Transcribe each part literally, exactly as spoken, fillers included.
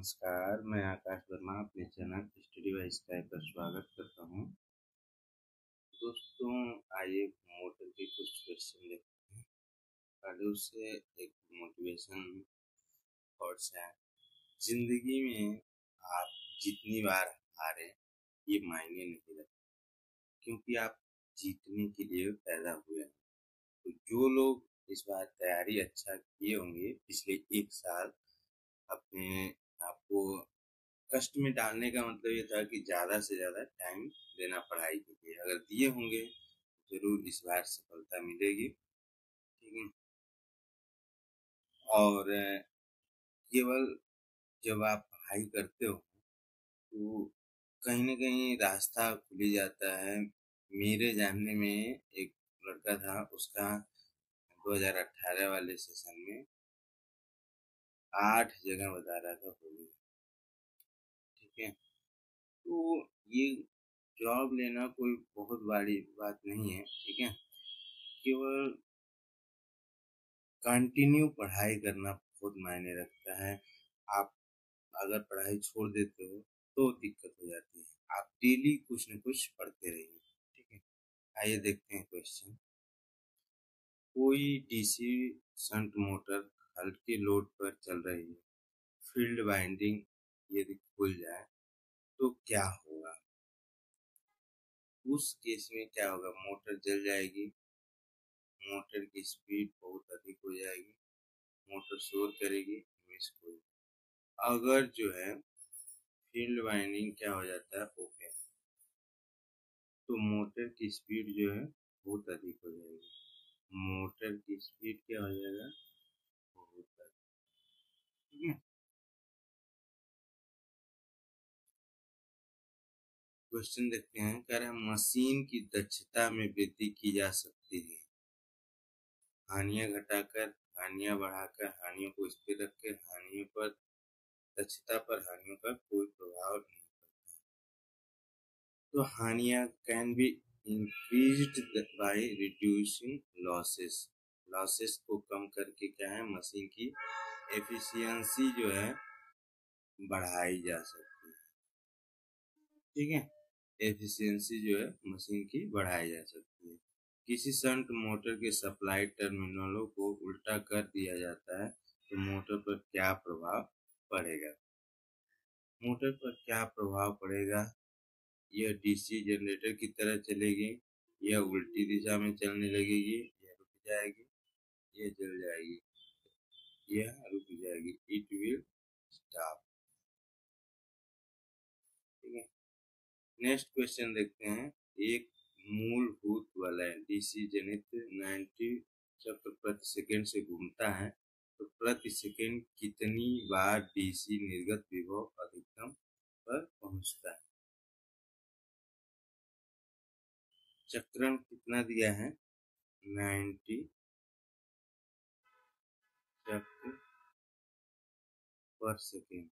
नमस्कार, मैं आकाश वर्मा अपने चैनल स्टडी बाय स्काई पर स्वागत करता हूँ। दोस्तों, आइए मोटर के कुछ क्वेश्चन देखते हैं। पहले से एक मोटिवेशन थॉट्स है। जिंदगी में आप जितनी बार हारे ये मायने नहीं रखते, क्योंकि आप जीतने के लिए पैदा हुए हैं। तो जो लोग इस बार तैयारी अच्छा किए होंगे पिछले एक साल, अपने आपको कष्ट में डालने का मतलब ये था कि ज़्यादा से ज़्यादा टाइम देना पढ़ाई के लिए। अगर दिए होंगे जरूर इस बार सफलता मिलेगी। ठीक है। और केवल जब आप पढ़ाई करते हो तो कहीं ना कहीं रास्ता खुल ही जाता है। मेरे जानने में एक लड़का था, उसका दो हज़ार अठारह वाले सेशन में आठ जगह बता रहा था हो गया। ठीक है। तो ये जॉब लेना कोई बहुत बड़ी बात नहीं है। ठीक है। केवल कंटिन्यू पढ़ाई करना बहुत मायने रखता है। आप अगर पढ़ाई छोड़ देते हो तो दिक्कत हो जाती है। आप डेली कुछ न कुछ पढ़ते रहिए। ठीक है। आइए देखते हैं क्वेश्चन। कोई डीसी शंट मोटर हल्के लोड पर चल रही है, फील्ड वाइंडिंग यदि खुल जाए तो क्या होगा? उस केस में क्या होगा? मोटर जल जाएगी, मोटर की स्पीड बहुत अधिक हो जाएगी, मोटर शोर करेगी, मिस कोई। अगर जो है फील्ड वाइंडिंग क्या हो जाता है, ओके, तो मोटर की स्पीड जो है बहुत अधिक हो जाएगी। मोटर की स्पीड क्या हो जाएगा? बहुत अधिक। ठीक है। क्वेश्चन देखते हैं। कह रहे हैं मशीन की दक्षता में वृद्धि की जा सकती है, हानियां घटाकर, हानियां बढ़ाकर, हानियों को स्थिर रखकर, हानियों पर दक्षता पर हानियों का कोई प्रभाव नहीं पड़ता। तो हानियां can be increased by reducing losses. Losses को कम करके क्या है, मशीन की एफिशिएंसी जो है बढ़ाई जा सकती है। ठीक है। एफिशिएंसी जो है मशीन की बढ़ाई जा सकती है। किसी शंट मोटर के सप्लाई टर्मिनलों को उल्टा कर दिया जाता है तो मोटर पर क्या प्रभाव पड़ेगा? मोटर पर क्या प्रभाव पड़ेगा? यह डीसी जनरेटर की तरह चलेगी, यह उल्टी दिशा में चलने लगेगी, यह रुक जाएगी, यह जल जाएगी, यह रुक जाएगी, इट विल स्टॉप। ठीक है। नेक्स्ट क्वेश्चन देखते हैं। एक मूलभूत वलय डीसी जनित नब्बे चक्र प्रति सेकंड से घूमता है तो प्रति सेकंड कितनी बार डीसी निर्गत विभव अधिकतम पर पहुंचता है? चक्रण कितना दिया है? नब्बे चक्र पर सेकंड,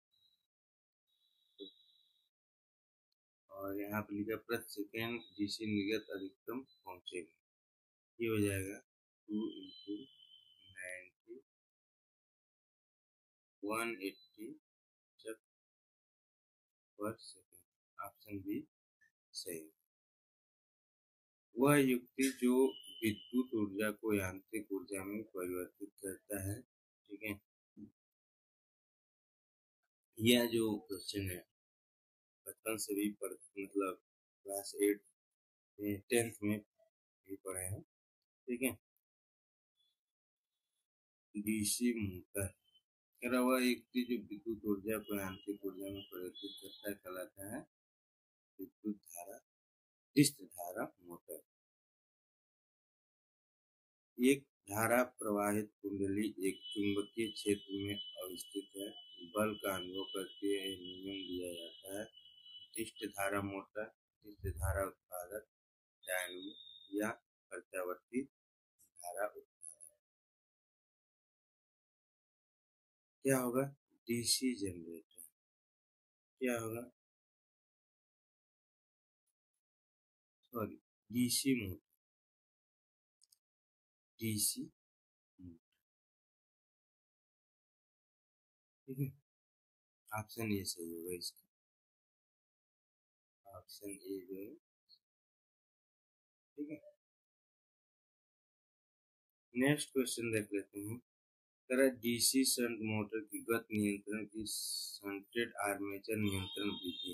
और यहाँ पर लिखा प्रति सेकंड डीसी निर्गत अधिकतम पहुंचेगा। ये हो जाएगा two into ninety one eighty चक्र पर सेकंड। ऑप्शन बी सही। वह युक्ति जो विद्युत ऊर्जा को यांत्रिक ऊर्जा में परिवर्तित करता है। ठीक है। यह जो क्वेश्चन है बचपन से भी पढ़ मतलब क्लास एट टेंथ में भी पढ़े हैं। ठीक है। डीसी मोटर कह रहा हुआ युक्ति जो विद्युत ऊर्जा को यांत्रिक ऊर्जा में परिवर्तित करता है कहलाता है विद्युत धारा, डिस्क धारा मोटर। एक धारा प्रवाहित कुंडली एक चुंबकीय क्षेत्र में अवस्थित है, बल का अनुभव करके नियम दिया जाता है। डिस्क धारा मोटर, डिस्क धारा उत्पादक, डायनमो या प्रत्यावर्ती धारा उत्पादक। क्या होगा? DC generator. क्या होगा? Sorry, DC motor, DC motor. ठीक है। ऑप्शन ए सही होगा इसका, ऑप्शन ए जो है, ठीक है। नेक्स्ट क्वेश्चन देख लेते हैं। तरह डीसी शंट मोटर की गति नियंत्रण की शंटेड आर्मेचर नियंत्रण विधि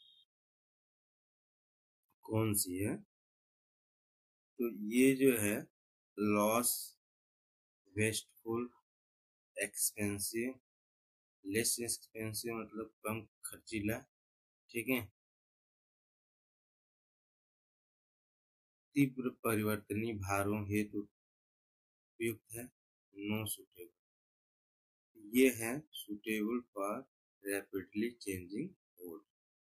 कौन सी है? तो ये जो है loss wasteful, expensive, less expensive मतलब कम खर्चीला, ठीक है, तीव्र परिवर्तनीय भारों हेतु उपयुक्त है, नो सुटेबल। ये है suitable for rapidly changing load.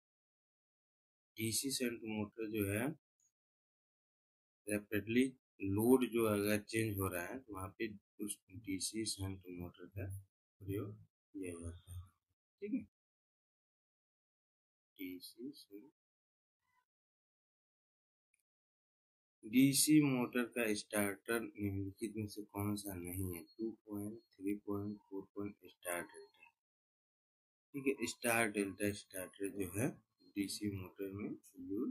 DC shunt motor जो है रैपिडली लोड जो अगर चेंज हो रहा है तो वहाँ पे उस डीसी शंट मोटर का प्रयोग किया जाता है, ठीक है। डीसी शंट डीसी मोटर का स्टार्टर निम्नलिखित में से कौन सा नहीं है? Two point, three point, four point star delta, ठीक है। स्टार डेल्टा स्टार्टर जो है डीसी मोटर में यूज,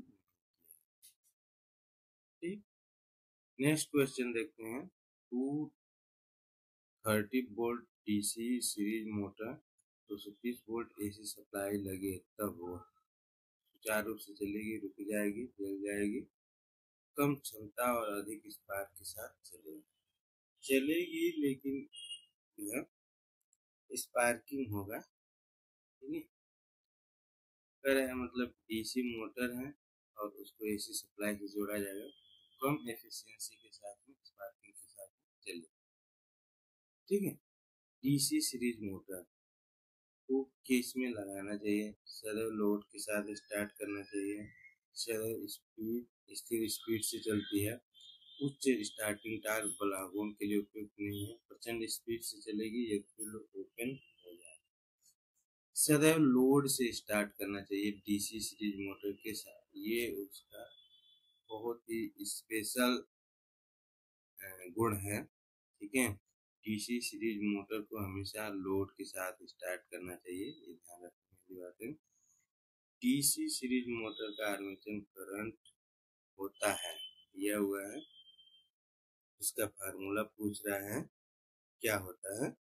ठीक। नेक्स्ट क्वेश्चन देखते हैं। Two thirty volt DC series motor दो सौ तीस वोल्ट एसी सप्लाई लगे तब वो सुचारू रूप से चलेगी, रुक जाएगी, जल जाएगी, कम क्षमता और अधिक स्पार्क के साथ चलेगी? चलेगी लेकिन जो स्पार्किंग होगा, ठीक है। कर है मतलब डीसी मोटर है और उसको एसी सप्लाई से जोड़ा जाएगा, कम एफिशिएंसी के साथ में स्पार्किंग के साथ में चलेगी, ठीक है। डीसी सीरीज मोटर को किस में लगाना चाहिए? सदैव लोड के साथ स्टार्ट करना चाहिए, सदैव स्पीड स्थिर स्पीड से चलती है, उच्च स्टार्टिंग टार्क बलागों के लिए उपयुक्त नहीं है, प्रचंड स्पीड से चलेगी, ये फुल ओपन हो जाए। सदैव लोड से स्टार्ट करना चाहिए डीसी सीरीज मोटर के साथ, ये उसका बहुत ही स्पेशल गुण है, ठीक है। डीसी सीरीज मोटर को हमेशा लोड के साथ स्टार्ट करना चाहिए, ये ध्यान रखने की बात है। डीसी सीरीज मोटर का आर्मेचर करंट होता है, दिया हुआ है, उसका फार्मूला पूछ रहा है क्या होता है,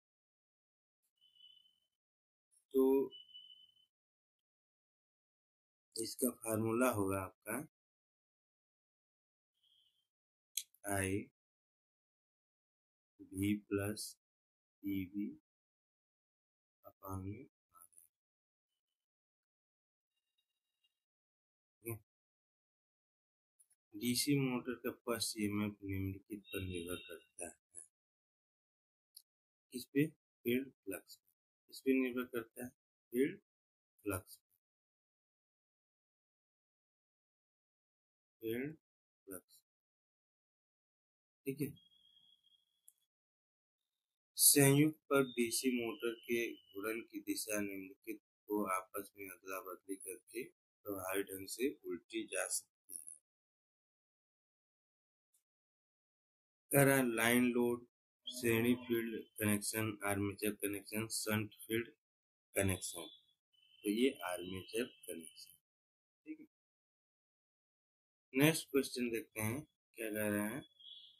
तो इसका फार्मूला होगा आपका I V plus E V upon में, डीसी मोटर का फर्स्ट ईएमएफ निम्नलिखित पर निर्भर करता है, किस पे? फील्ड फ्लक्स, किस पे निर्भर करता है? फील्ड फ्लक्स, फील्ड फ्लक्स, ठीक है। संयुक्त पर डीसी मोटर के घूर्णन की दिशा निम्नलिखित को आपस में अदला बदली करके प्रभावी ढंग से उल्टी जा सकती है। करा लाइन लोड, श्रेणी field connection, armature connection, shunt field connection, तो ये आर्मेचर कनेक्शन, ठीक है। नेक्स्ट क्वेश्चन देखते हैं क्या कह रहे हैं।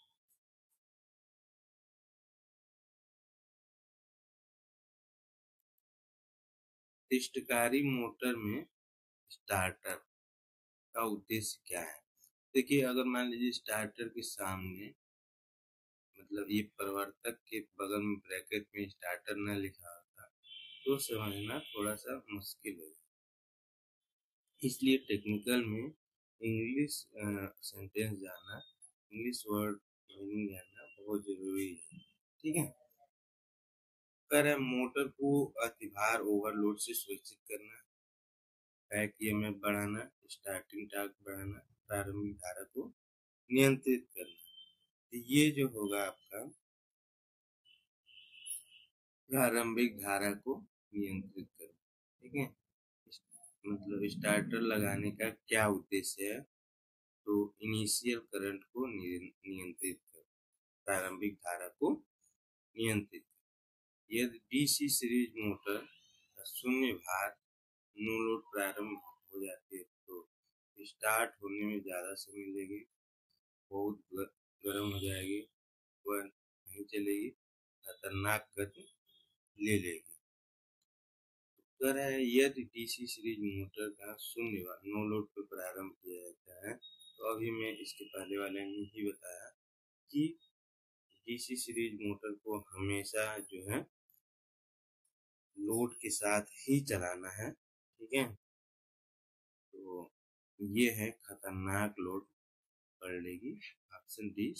इष्टकारी मोटर में स्टार्टर का उद्देश्य क्या है? देखिए अगर मान लीजिए स्टार्टर के सामने मतलब ये प्रवर्तक के बगल में ब्रैकेट में स्टार्टर न लिखा होता तो समझना थोड़ा सा मुश्किल है, इसलिए टेक्निकल में इंग्लिश सेंटेंस जानना, इंग्लिश वर्ड मीनिंग जानना बहुत जरूरी है, ठीक है। कर है मोटर को अतिभार ओवरलोड से सुरक्षित करना, बैक ईएमएफ बढ़ाना, स्टार्टिंग टॉर्क बढ़ाना, प्रारंभिक धारा को नियंत्रित करना, तो ये जो होगा आपका प्रारंभिक धारा को नियंत्रित करना, ठीक है। मतलब स्टार्टर लगाने का क्या उद्देश्य है? तो इनिशियल करंट को नियंत्रित कर, प्रारंभिक धारा को नियंत्रित कर। यदि डीसी सीरीज मोटर का शून्य भार नो लोड प्रारंभ हो जाती है तो स्टार्ट होने में ज़्यादा समय लेगी, बहुत गर्म हो जाएगी, वह नहीं चलेगी, खतरनाक गति ले लेगी। कह रहा है यदि डीसी सीरीज मोटर का शून्य भार नो लोड पर प्रारंभ किया जाता है तो अभी मैं इसके पहले वाले ने ही बताया कि डीसी सीरीज मोटर को हमेशा जो है लोड के साथ ही चलाना है, ठीक है। तो ये है खतरनाक लोड कर लेगी, option D.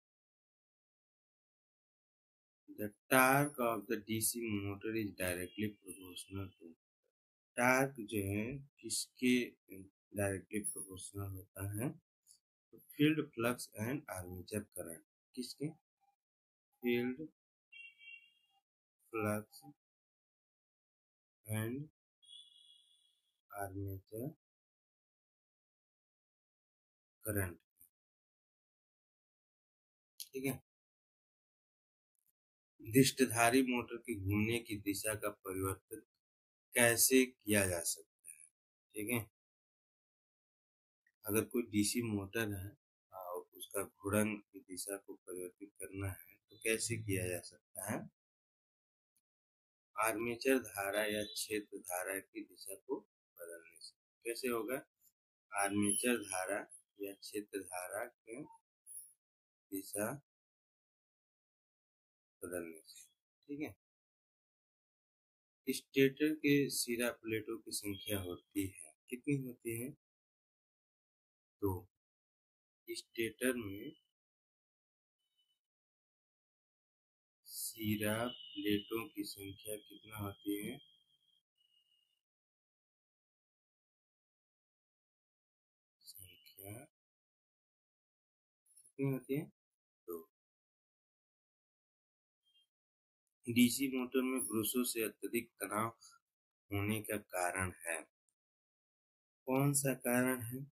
The torque of the DC motor is directly proportional to, torque जो है किसके डायरेक्टली प्रोपोर्शनल होता है, तो field flux and armature current, किसके, field flux and armature current, ठीक है। दिष्टधारी मोटर के घूमने की दिशा का परिवर्तन कैसे किया जा सकता है, ठीक है। अगर कोई डीसी मोटर है और उसका घूर्णन की दिशा को परिवर्तित करना है तो कैसे किया जा सकता है, आर्मेचर धारा या क्षेत्र धारा की दिशा को बदलने से। कैसे होगा, आर्मेचर धारा या क्षेत्र धारा की दिशा बदलने से, ठीक है। स्टेटर के सिरा प्लेटों की संख्या होती है, कितनी होती है, दो। स्टेटर में सिरा प्लेटों की संख्या कितना होती है, संख्या कितनी होती है, दो। डीसी मोटर में ब्रशों से अत्यधिक तनाव होने का कारण है, कौन सा कारण है,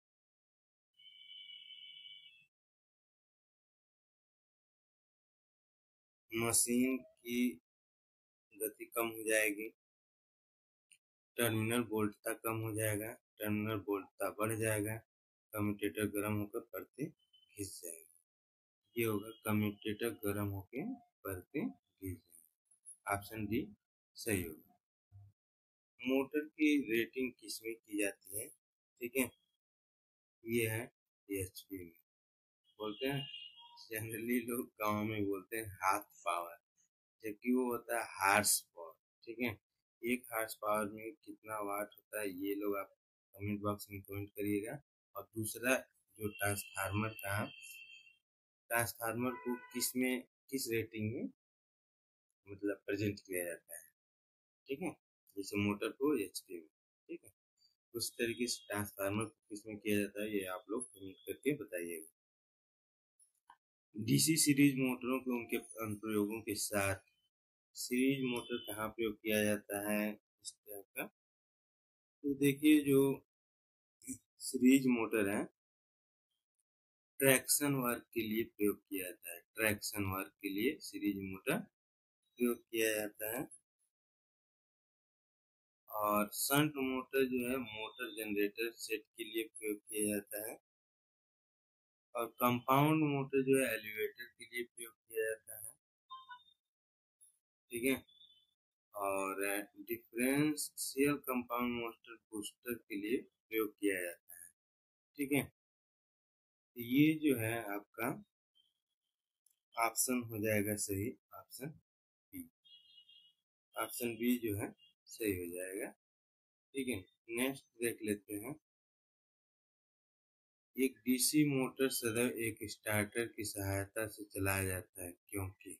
मशीन की गति कम हो जाएगी, टर्मिनल वोल्टता कम हो जाएगा, टर्मिनल वोल्टता बढ़ जाएगा, कम्यूटेटर गर्म होकर परतें घिस जाएगी, ये होगा कम्यूटेटर गर्म होकर परतें घिस जाएगी, ऑप्शन डी सही होगा। मोटर की रेटिंग किसमें की जाती है, ठीक है, ये है एचपी में, बोलते हैं जनरली लोग गांव में बोलते हैं हाथ पावर, जबकि वो होता है हार्स पावर, ठीक है। एक हार्स पावर में कितना वाट होता है ये लोग आप कमेंट बॉक्स में कमेंट करिएगा। और दूसरा जो ट्रांसफार्मर का, ट्रांसफार्मर को किस में किस रेटिंग में मतलब प्रेजेंट किया जाता है, ठीक है, जैसे मोटर को एचपी में, ठीक है, उस तरीके से ट्रांसफार्मर को किस में किया जाता है ये आप लोग कमेंट करके बताइएगा। डीसी सीरीज मोटरों के उनके अनुप्रयोगों के साथ सीरीज मोटर कहाँ प्रयोग किया जाता है इस तरह का, तो देखिए जो सीरीज मोटर है ट्रैक्शन वर्क के लिए प्रयोग किया जाता है, ट्रैक्शन वर्क के लिए सीरीज मोटर प्रयोग किया जाता है। और शंट मोटर जो है मोटर जनरेटर सेट के लिए प्रयोग किया जाता है। और कंपाउंड मोटर जो है एलिवेटर के लिए प्रयोग किया जाता है, ठीक है। और डिफरेंशियल कंपाउंड मोटर बूस्टर के लिए प्रयोग किया जाता है, ठीक है। ये जो है आपका ऑप्शन हो जाएगा सही, ऑप्शन बी, ऑप्शन बी जो है सही हो जाएगा, ठीक है। नेक्स्ट देख लेते हैं, एक डीसी मोटर सदैव एक स्टार्टर की सहायता से चलाया जाता है क्योंकि,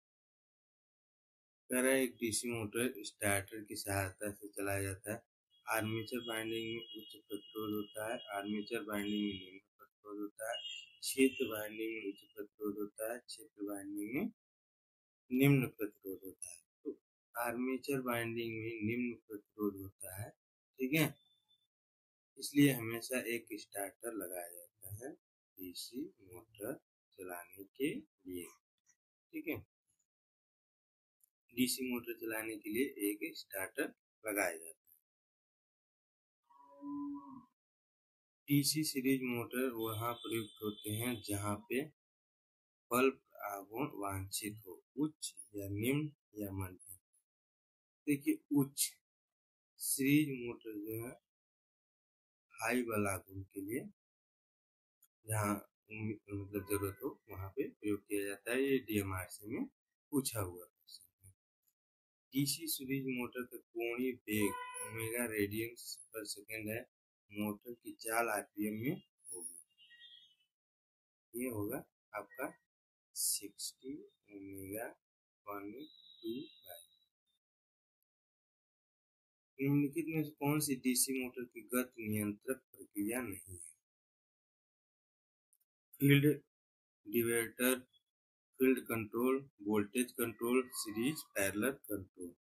कह रहा है एक डीसी मोटर स्टार्टर की सहायता से चलाया जाता है, आर्मेचर बाइंडिंग में उच्च प्रतिरोध होता है, आर्मेचर बाइंडिंग में निम्न प्रतिरोध होता है, क्षेत्र बाइंडिंग में उच्च प्रतिरोध होता है, क्षेत्र बाइंडिंग में निम्न प्रतिरोध होता है। तो आर्मेचर बाइंडिंग में निम्न प्रतिरोध होता है, ठीक है, इसलिए हमेशा एक स्टार्टर लगाया जाता है डीसी मोटर चलाने के लिए, ठीक है। डीसी मोटर चलाने के लिए एक स्टार्टर लगाया जाता है। डीसी सीरीज मोटर वहां प्रयुक्त होते हैं जहां पे बल्ब आघूर्ण वांछित हो, उच्च या निम्न या मध्यम। देखिए उच्च सीरीज मोटर जो है हाई बल आघूर्ण के लिए जहाँ मतलब जरूरत हो वहां पे प्रयोग किया जाता है। ये डीएमआरसी में पूछा हुआ है। डीसी सीरीज मोटर का कोणीय वेग ओमेगा रेडियंस पर सेकेंड है। मोटर की चाल आरपीएम में होगी। ये होगा आपका sixty omega one two by. निम्नलिखित में से कौन सी डीसी मोटर की गति नियंत्रक प्रक्रिया नहीं है? Field divider, field control, voltage control, series parallel control.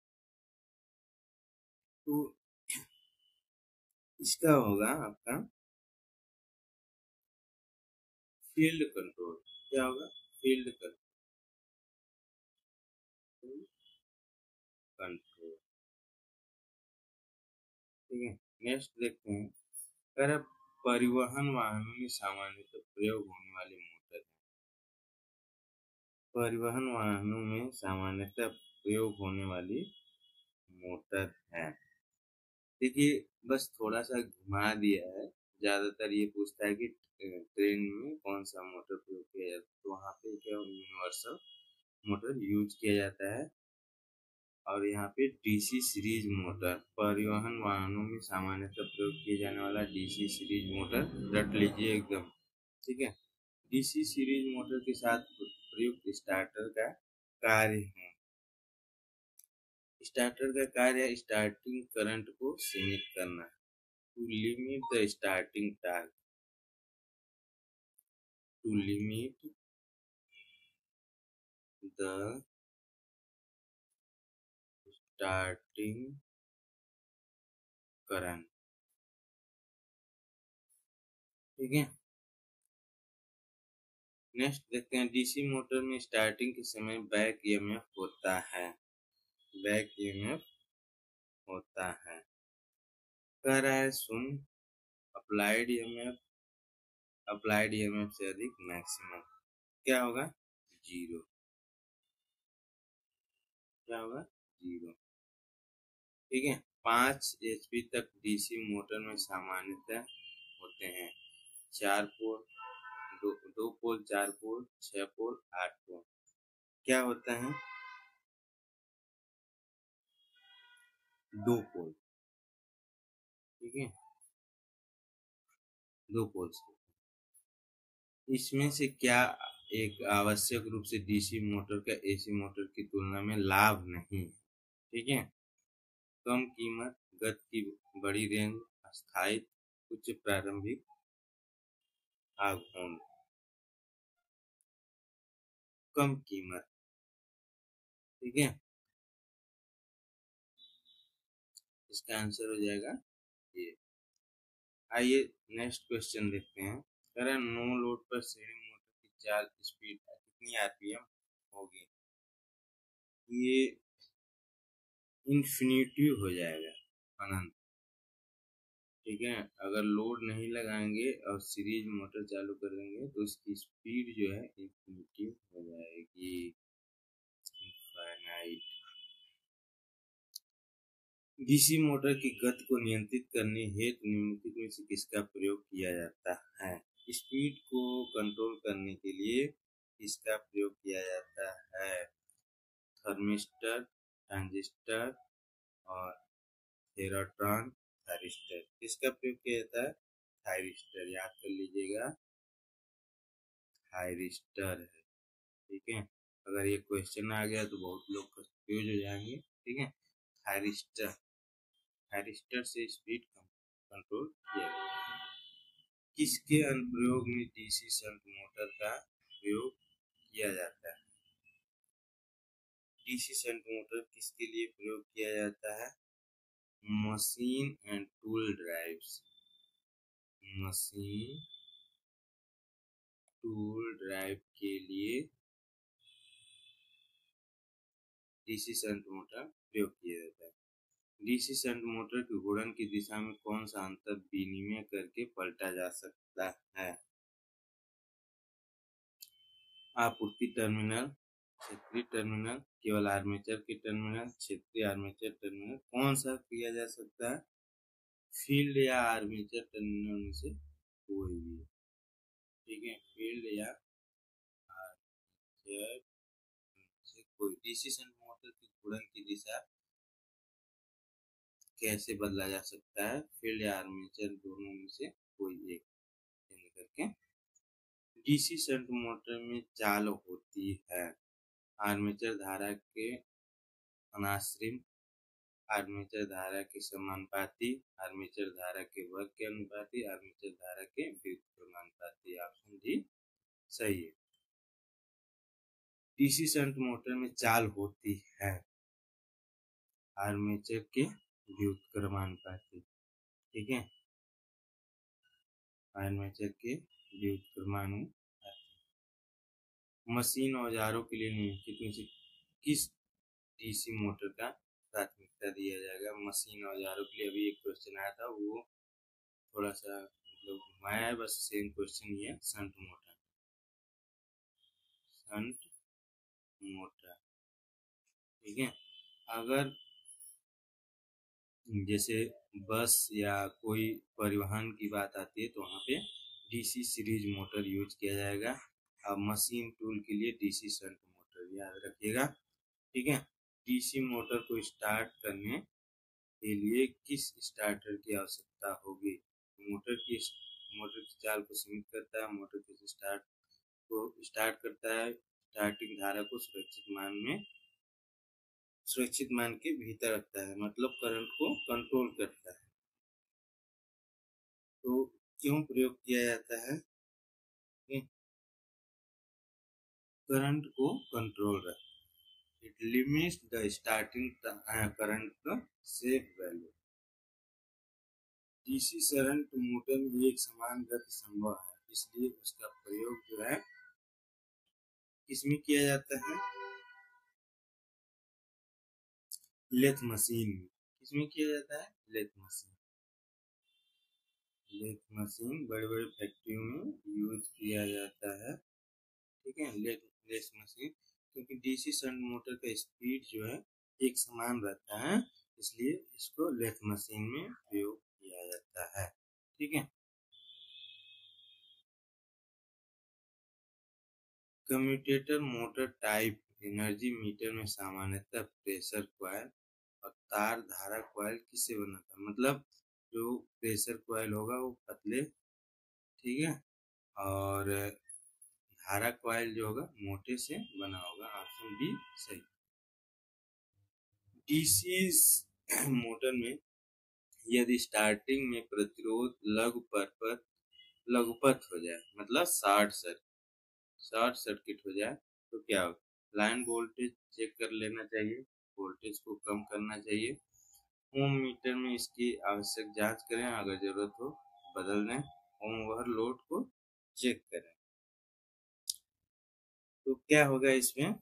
तो इसका होगा आपका फील्ड कंट्रोल। क्या होगा? फील्ड कंट्रोल कंट्रोल ठीक है। नेक्स्ट देखते हैं, अगर परिवहन वाहनों में सामान्यतः प्रयोग होने वाली मोटर है। परिवहन वाहनों में सामान्यतः प्रयोग होने वाली मोटर है। देखिए बस थोड़ा सा घुमा दिया है। ज्यादातर ये पूछता है कि ट्रेन में कौन सा मोटर प्रयोग किया जाता है, तो वहाँ पे क्या यूनिवर्सल मोटर यूज किया जाता है। और यहाँ पे डीसी सीरीज मोटर, परिवहन वाहनों में सामान्यतः प्रयोग किए जाने वाला डीसी सीरीज मोटर रट लीजिए एकदम, ठीक है। डीसी सीरीज मोटर के साथ प्रयुक्त स्टार्टर का कार्य है। स्टार्टर का कार्य स्टार्टिंग करंट को सीमित करना है, to limit the starting torque, to limit the starting current, ठीक है। नेक्स्ट देखते हैं, डीसी मोटर में स्टार्टिंग के समय बैक ईएमएफ होता है, बैक ईएमएफ होता है। कह रहा है शून्य, अप्लाइड ईएमएफ, अप्लाइड ईएमएफ से अधिक मैक्सिमम क्या होगा? जीरो। क्या होगा? जीरो, ठीक है। पाँच एचपी तक डीसी मोटर में सामान्यतः होते हैं। चार पोल, दो, दो पोल, चार पोल, छह पोल, आठ पोल। क्या होता है? दो पोल, ठीक है, दो पोल। इसमें से क्या एक आवश्यक रूप से डीसी मोटर का एसी मोटर की तुलना में लाभ नहीं है, ठीक है। कम कीमत, गति की बड़ी रेंज, स्थायित्व, उच्च प्रारंभिक आघूर्ण। कम कीमत, ठीक है, इसका आंसर हो जाएगा ये। आइए नेक्स्ट क्वेश्चन देखते हैं। अगर नो लोड पर श्रेणी मोटर की चाल स्पीड कितनी आरपीएम होगी? ये इन्फिनिटी हो जाएगा, अनंत, ठीक है। अगर लोड नहीं लगाएंगे और सीरीज मोटर चालू कर देंगे तो इसकी स्पीड जो है इन्फिनिटी हो जाएगी, इनफाइनाइट। डीसी मोटर की गति को नियंत्रित करने हेतु निम्नलिखित में से किसका प्रयोग किया जाता है? स्पीड को कंट्रोल करने के लिए इसका प्रयोग किया जाता है थर्मिस्टर, ट्रांजिस्टर और थेराट्रॉन थायरिस्टर। किसका प्रयोग किया जाता है? थायरिस्टर, याद कर लीजिएगा, थायरिस्टर है, ठीक है। अगर ये क्वेश्चन आ गया तो बहुत लोग कंफ्यूज हो जाएंगे, ठीक है। थायरिस्टर, थायरिस्टर से स्पीड कंट्रोल किया जाता है। किसके अनुप्रयोग में डीसी शंट मोटर का प्रयोग किया जाता है? डीसी शंट मोटर किसके लिए प्रयोग किया जाता है? Machine and tool drives, machine tool drive के लिए डीसी शंट मोटर प्रयोग किया जाता है। डीसी शंट मोटर की घूर्णन की दिशा में कौन सा अंतर विनिमय करके पलटा जा सकता है? आपूर्ति टर्मिनल, क्षेत्रीय टर्मिनल, केवल आर्मेचर के टर्मिनल, क्षेत्रीय आर्मेचर टर्मिनल, कौन सा किया जा सकता है? फील्ड या आर्मेचर टर्मिनल में से कोई भी। ठीक है, फील्ड या आर्मेचर से कोई। डीसी शंट मोटर की घूर्णन की दिशा कैसे बदला जा सकता है? फील्ड या आर्मेचर दोनों में से कोई एक करके। डीसी शंट मोटर में चाल होती है आर्मेचर धारा के अनाश्रित, आर्मेचर धारा के समानुपाती, आर्मेचर धारा के वर्ग के अनुपाती, आर्मेचर धारा के व्युत्क्रमानुपाती। ऑप्शन डी सही है। डीसी शंट मोटर में चाल होती है आर्मेचर के व्युत्क्रमानुपाती। ठीक है, आर्मेचर के व्युत्क्रमानुपाती। मशीन औजारों के लिए निम्नलिखित में से किस डीसी मोटर का प्राथमिकता दिया जाएगा? मशीन औजारों के लिए अभी एक क्वेश्चन आया था, वो थोड़ा सा मतलब घुमाया है, बस सेम क्वेश्चन ही है। Shunt motor, shunt motor. ठीक है, अगर जैसे बस या कोई परिवहन की बात आती है तो वहाँ पे डीसी सीरीज मोटर यूज किया जाएगा। अब मशीन टूल के लिए डीसी शंट मोटर, याद रखिएगा। ठीक है, डीसी मोटर को स्टार्ट करने के लिए किस स्टार्टर की आवश्यकता होगी? मोटर की मोटर की चाल को सीमित करता है, मोटर के स्टार्ट को स्टार्ट करता है, स्टार्टिंग धारा को सुरक्षित मान में सुरक्षित मान के भीतर रखता है, मतलब करंट को कंट्रोल करता है। तो क्यों प्रयोग किया जाता है? करंट को कंट्रोल रखता है। It limits the starting current safe value. DC shunt motor में एक समान गति संभव है, इसलिए उसका प्रयोग जो है किसमें किया जाता है? लेथ मशीन में। किसमें किया जाता है? Lathe machine. लेथ मशीन बड़े बड़े फैक्ट्रियों में यूज किया जाता है। ठीक है, लेथ लेथ मशीन, क्योंकि डीसी शंट मोटर का स्पीड जो है एक समान रहता है, इसलिए इसको लेथ मशीन में प्रयोग किया जाता है। ठीक है, commutator motor type energy meter में सामान्यतः प्रेशर कॉइल और तार धारा कॉइल किससे बना था? मतलब जो प्रेशर कॉइल होगा वो पतले, ठीक है, और धारा कॉइल जो होगा मोटे से बना होगा। ऑप्शन बी सही। डीसी मोटर में यदि स्टार्टिंग में प्रतिरोध लघुपथ पर लघुपथ हो जाए, मतलब शॉर्ट सर्किट शॉर्ट सर्किट हो जाए तो क्या हो? लाइन वोल्टेज चेक कर लेना चाहिए, वोल्टेज को कम करना चाहिए। ओम मीटर में इसकी आवश्यक जांच करें, अगर जरूरत हो बदल दें। ओम ओवरलोड को चेक करें। तो क्या होगा इसमें?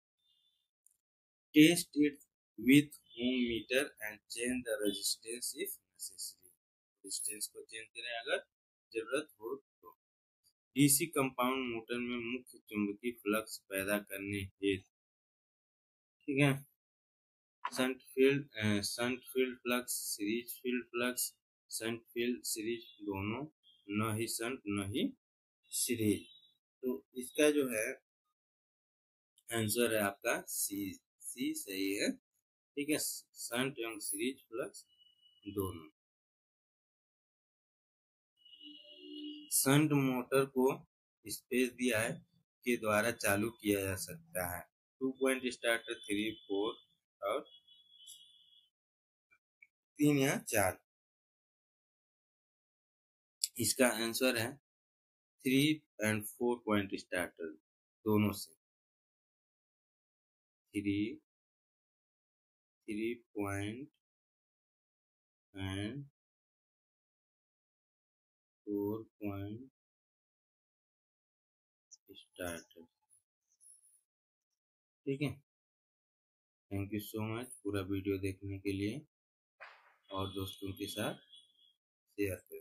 Test it with ohm meter and change the resistance if necessary. Resistance को चेंज करें अगर जरूरत हो तो। डीसी कंपाउंड मोटर में मुख्य चुंबकीय फ्लक्स पैदा करने हेतु, ठीक है, shunt field shunt field flux, series field flux, shunt field series दोनों, न ही शंट न ही सीरीज। तो इसका जो है आंसर है आपका सी। सी सही है। ठीक है, शंट एवं सीरीज फ्लक्स दोनों। शंट मोटर को स्पेस दिया है के द्वारा चालू किया जा सकता है। Two point starter, three, four और तीन या चार। इसका आंसर है three and four point starter दोनों से। Three three point and four point starter. ठीक है, थैंक यू सो मच पूरा वीडियो देखने के लिए। और दोस्तों के साथ शेयर करें।